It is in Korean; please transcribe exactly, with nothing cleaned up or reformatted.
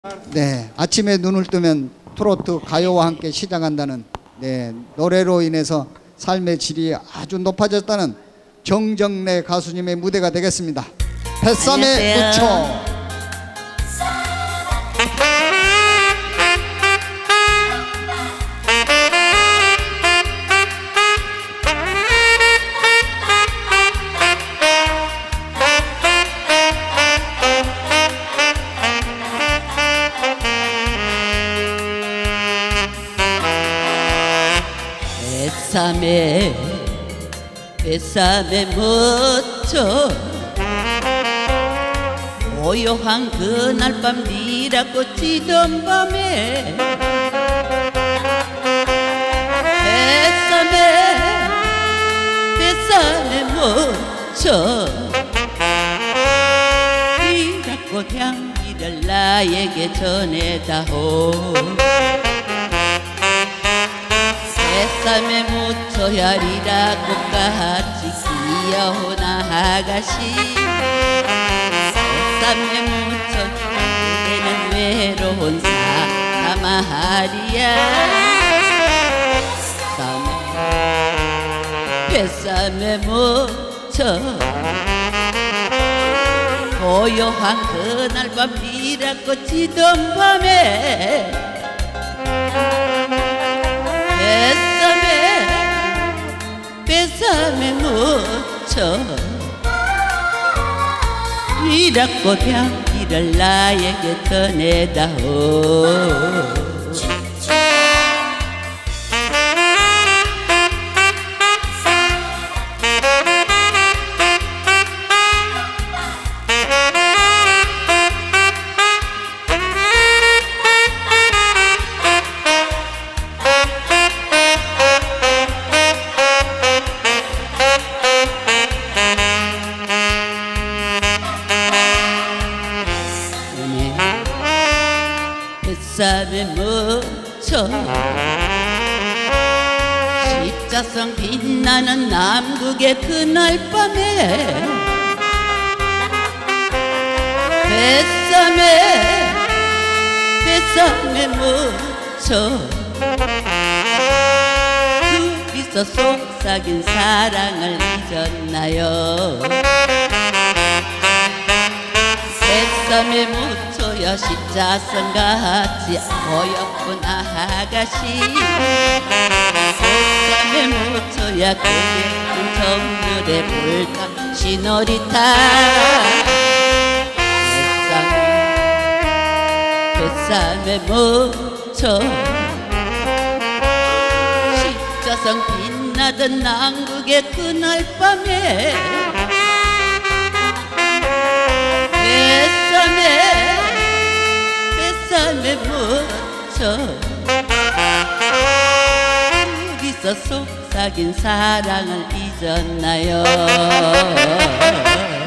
네, 아침에 눈을 뜨면 트로트 가요와 함께 시작한다는 네, 노래로 인해서 삶의 질이 아주 높아졌다는 정정래 가수님의 무대가 되겠습니다. 뱃삼의 무초. 뱃삼에 뱃삼에 묻혀 고요한 그날 밤 니라고 찌던 밤에 뱃삼에 뱃삼에 묻혀 니라고 향기를 나에게 전해다오. 뱃삼에 묻혀야 리라고 같이 귀여운 아가씨. 뱃삼에 묻혀 그대는 외로운 사람 말이야. 뱃삼에 묻혀 고요한 그날 밤 리라고 지던 밤에 뱃삼에 뱃삼에 묻혀 리라고 향기를 나에게 전해다오. 뱃삼에 묻혀 십자성 빛나는 남극의 그날 밤에 뱃삼에 뱃삼에 묻혀 둘이서 속삭인 사랑을 잊었나요. 뱃삼에 묻혀야 십자선같이 어여쁜 아가씨. 뱃삼에 묻혀야 그대는 정글의 불타 시너리타. 뱃삼, 뱃삼에 묻혀 십자선 빛나던 남극의 그날 밤에 뱃삼에 뱃삼에 묻혀 둘이서 속삭인 사랑을 잊었나요.